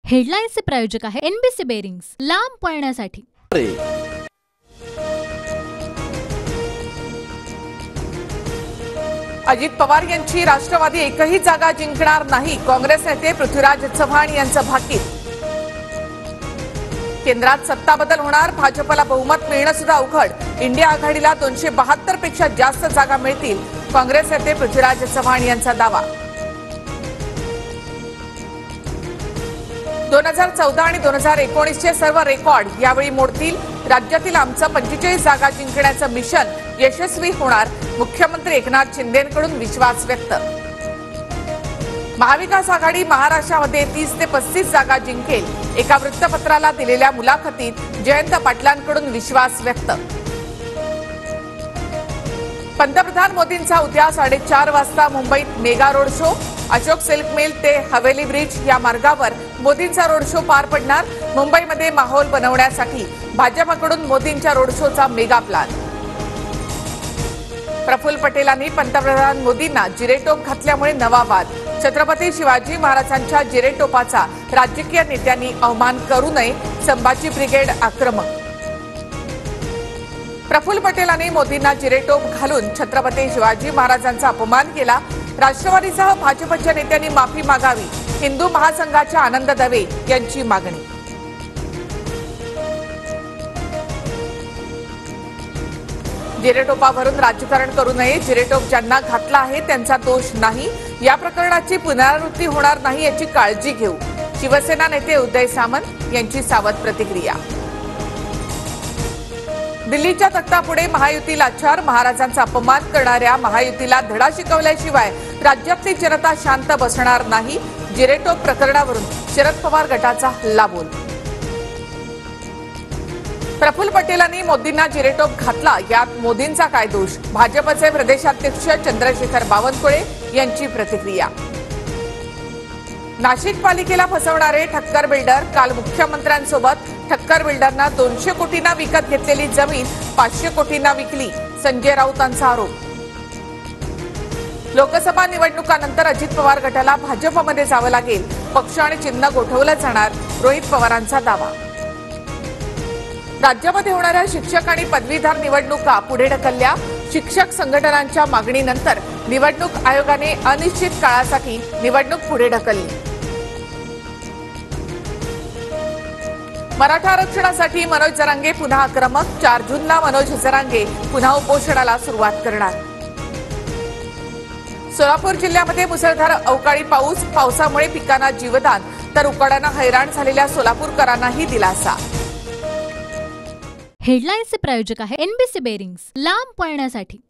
हेडलाईन्सचे प्रायोजक आहे NBC bearings, लांब पळण्यासाठी। अजित पवार यांची राष्ट्रवादी एकही जागा जिंकणार नाही, काँग्रेस नेते पृथ्वीराज चव्हाण यांचं भाकीत। केंद्रात सत्ता बदल होणार, भाजपला बहुमत मिळणं सुद्धा अवघड, इंडिया आघाडीला 272 पेक्षा जास्त जागा मिळतील, काँग्रेस नेते पृथ्वीराज चव्हाण यांचा दावा। 2014 आणि 2019चे सर्व रेकॉर्ड यावेळी मोडतील, राज्यातील आमचं 45 जागा जिंकण्याचं मिशन यशस्वी होणार, मुख्यमंत्री एकनाथ शिंदेंकडून विश्वास व्यक्त। महाविकास आघाडी महाराष्ट्रामध्ये 30 ते 35 जागा जिंकेल, एका वृत्तपत्राला दिलेल्या मुलाखतीत जयंत पाटलांकडून विश्वास व्यक्त। पंतप्रधान मोदींचा उद्या 4:30 वाजता मुंबईत mega road show, Ashok silk mill ते हवेली ब्रिज या मार्गावर मोदींचा रोड शो पार पडणार, मुंबईमध्ये माहोल बनवण्यासाठी भाजपकडून मोदींच्या रोड शोचा मेगा प्लॅन। प्रफुल्ल पटेलांनी पंतप्रधान मोदींना जिरेटोप घातल्यामुळे नवा वाद, छत्रपती शिवाजी महाराजांच्या जिरेटोपाचा राजकीय नेत्यांनी अवमान करू नये, संभाजी ब्रिगेड आक्रमक। प्रफुल्ल पटेलांनी मोदींना जिरेटोप घालून छत्रपती शिवाजी महाराजांचा अपमान केला, राष्ट्रवादीसह भाजपच्या नेत्यांनी माफी मागावी, हिंदू महासंघाच्या आनंद दवे यांची मागणी। जिरेटोपावरून राजकारण करू नये, जिरेटोप ज्यांना घातला आहे त्यांचा दोष नाही, या प्रकरणाची पुनरावृत्ती होणार नाही याची काळजी घेऊ, शिवसेना नेते उदय सामंत यांची सावध प्रतिक्रिया। दिल्लीच्या तख्तापुढे महायुती लाचार, महाराजांचा अपमान करणाऱ्या महायुतीला धडा शिकवल्याशिवाय राज्यातली जनता शांत बसणार नाही, जिरेटोप प्रकरणावरून शरद पवार गटाचा हल्लाबोल। प्रफुल्ल पटेलांनी मोदींना जिरेटोप घातला, यात मोदींचा काय दोष, भाजपचे प्रदेशाध्यक्ष चंद्रशेखर बावनकुळे यांची प्रतिक्रिया। नाशिक पालिकेला फसवणारे ठक्कर बिल्डर, काल मुख्यमंत्र्यांसोबत ठक्कर बिल्डरना 200 कोटींना विकत घेतलेली जमीन 500 कोटींना विकली, संजय राऊतांचा आरोप। लोकसभा निवडणुकांनंतर अजित पवार गटाला भाजपमध्ये जावं लागेल, पक्ष आणि चिन्ह गोठवलं जाणार, रोहित पवारांचा दावा। राज्यामध्ये होणाऱ्या शिक्षक आणि पदवीधर निवडणुका पुढे ढकलल्या, शिक्षक संघटनांच्या मागणीनंतर निवडणूक आयोगाने अनिश्चित काळासाठी निवडणूक पुढे ढकलली। मराठा आरक्षणासाठी मनोज जरांगे पुन्हा आक्रमक, 4 जूनला मनोज जरांगे पुन्हा उपोषणाला सुरुवात करणार। सोलापूर जिल्ह्यामध्ये मुसळधार अवकाळी पाऊस, पावसामुळे पिकांना जीवदान, तर उकाड्यानं हैराण झालेल्या सोलापूरकरांनाही दिलासा। हेडलाईन्सचे प्रायोजक आहे एनबीसी बेरिंग्स, लांब पळण्यासाठी।